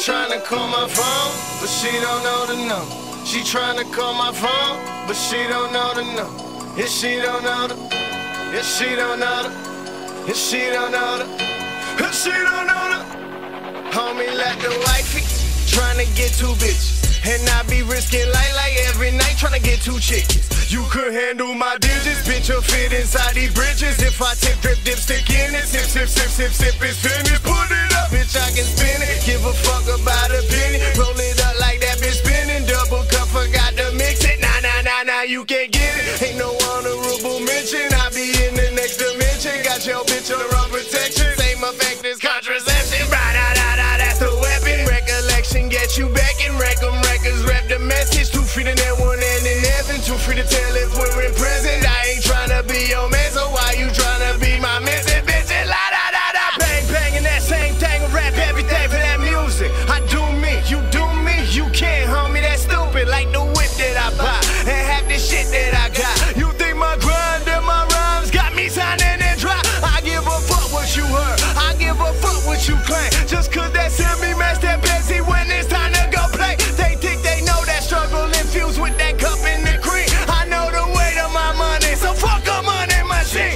tryna call my phone, but she don't know the number. She tryna call my phone, but she don't know the number. Yeah, she don't know the. Yeah, she don't know the. Yeah, she don't know the. Yeah, she don't know the. Homie like the wifey, tryna get 2 bitches. And I be risking life like every night tryna get 2 chickens. You could handle my digits, bitch, you'll fit inside these bridges. If I tip, drip, dipstick in it, sip, sip, sip, sip, sip, it's finished. Put it up, bitch, I can spin it. Give a fuck about a penny. Roll it up like that bitch spinning. Double cup, forgot to mix it. Nah, nah, nah, nah, you can't get it. Ain't no honorable mention. I be in the next dimension. Got your bitch on the wrong protection. Same effect as contraception. Right, da, da, da, that's the weapon. Recollection, get you back and wreck 'em. Records rep the message. 2 free to net, 1 and in heaven. 2 free to tell if we're in prison. I ain't tryna be your man, so why you tryna be my missing bitch? And la da da da, bang bang, and that same thing. I rap everything for that music. I do me, you do me, you can't, homie. That's stupid. Like the whip that I buy and half the shit that I got. You think my grind and my rhymes got me signing and dry? I give a fuck what you heard. I give a fuck what you claim. Just 'cause that semi match that busy when it's time to go play. They think they know that struggle infused with that cup and the cream. I know the weight of my money, so fuck a money machine.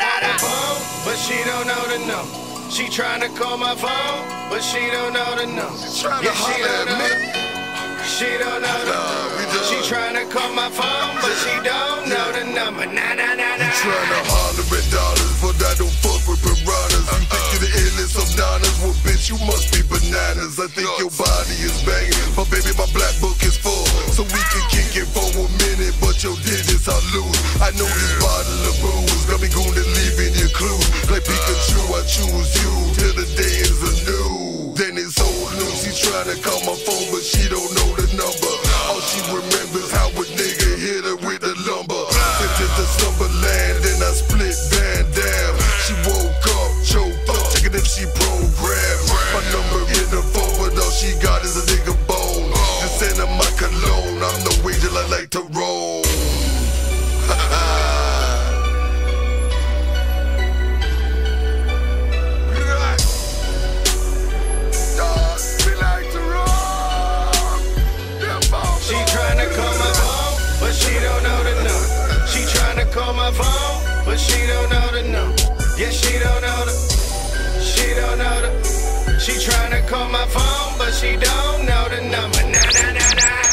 But she don't know the number. She tryna call my phone, but she don't know the number. Yeah, she don't know. She don't know the number. She tryna call my phone, but she don't know the number. Nah, nah, nah, nah. Tryna holler at dollars, but I don't fuck with piranhas. You think you're the illest of dollars? Well, bitch, you must be bananas. I think your body is banging, but baby, my black book is full, so we can kick it for a minute. But your digits I lose. I know this bottle of booze got me going to leaving your clue. Like Pikachu, I choose you till the day is anew. Then it's old news. She's tryna call my phone, but she don't know the number. All she remembers how a nigga hit her with the lumber. Sent it to Slumberland, then I split Van Dam. She woke up, choked up, checking if she programmed. My number in the phone, but all she got is a nigga bone. Just send her my cologne. I'm the wager I like to roll. Call my phone, but she don't know the number. Yeah, she don't know the. She don't know the. She tryna call my phone, but she don't know the number. Nah, nah, nah, nah.